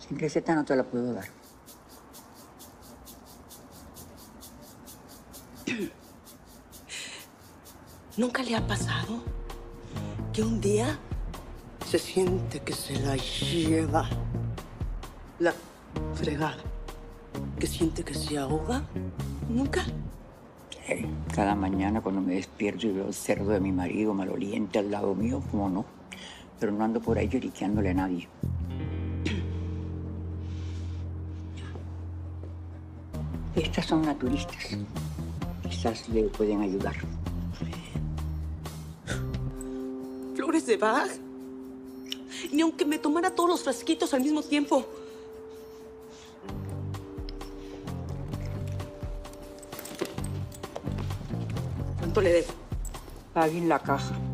Sin receta no te la puedo dar. ¿Nunca le ha pasado que un día se siente que se la lleva la fregada? ¿Que siente que se ahoga? ¿Nunca? Cada mañana cuando me despierto y veo el cerdo de mi marido maloliente al lado mío, ¿cómo no? Pero no ando por ahí lloriqueándole a nadie. Estas son naturistas. Quizás le pueden ayudar. ¿Flores de Bach? Ni aunque me tomara todos los frasquitos al mismo tiempo. ¿Cuánto le debo? Paguen la caja.